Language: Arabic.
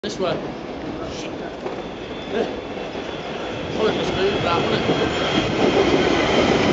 This way. Probably must move that, wouldn't it?